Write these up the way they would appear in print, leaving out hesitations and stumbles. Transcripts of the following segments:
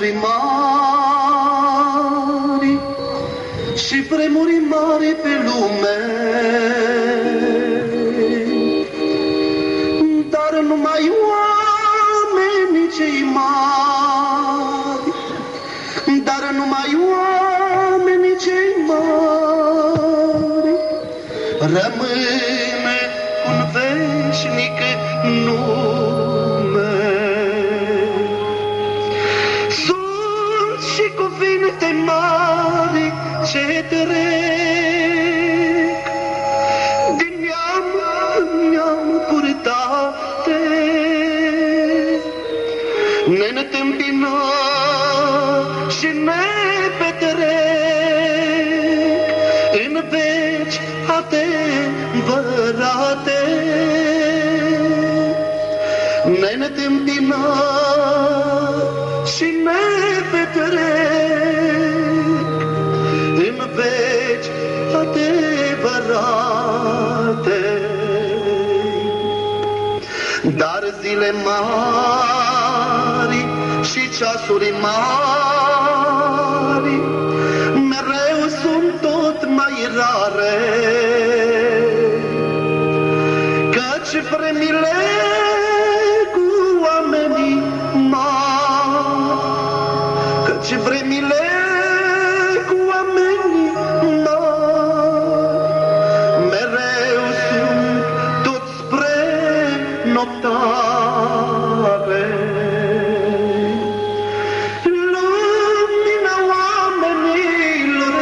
mari și vremuri mari pe lume, dar numai oamenii cei mari, dar numai oamenii cei mari rămâne un veșnic nume. Sunt și cuvinte mari ce trec din neam în neam purtate, ne întâmpină și ne petrec în veci adevărate. Ne întâmpină și ne petrec în veci adevărate. Dar zile mari și ceasuri mari mereu sunt tot mai rare, căci vremile cu oamenii mari, căci vremile cu oamenii mari mereu sunt tot spre noptare. Lumina oamenilor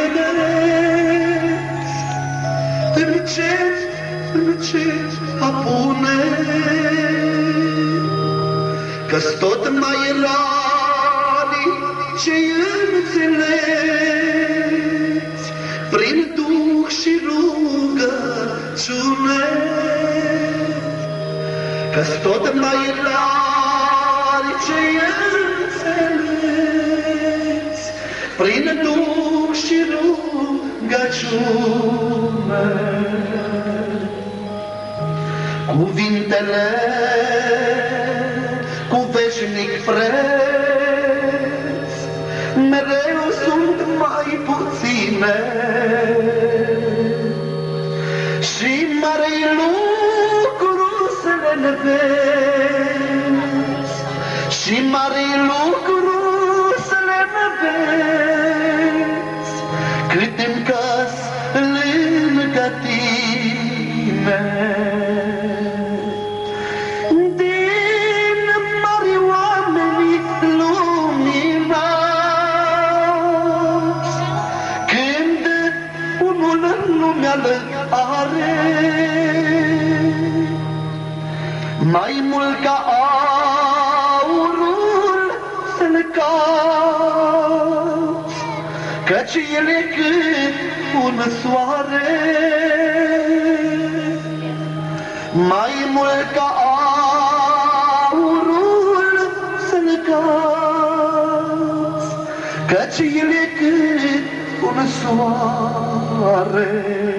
încet, încet apune, că-s tot mai rari cei înțelepți prin duh și rugăciune, că-s tot mai rari cei înțelepți prin duh și rugăciune. Cuvintele cu veșnic preț mereu sunt mai puține și mare lucru să le vezi, și mare lucru să le vezi, cât încă-s lângă tine. Are mai mult ca aurul să-l cauți, căci el e cât un soare. Mai mult ca aurul să-l cauți, căci el e cât un soare.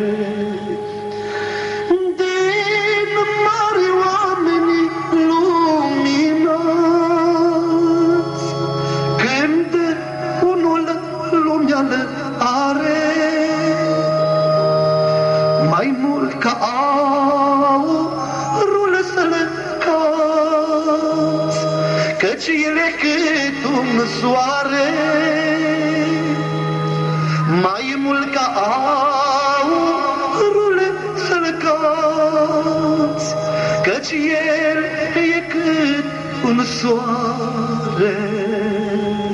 Are mai mult ca aurul să-l cauți, căci el e cât un soare. Mai mult ca aurul să-l cauți, căci el e cât un soare.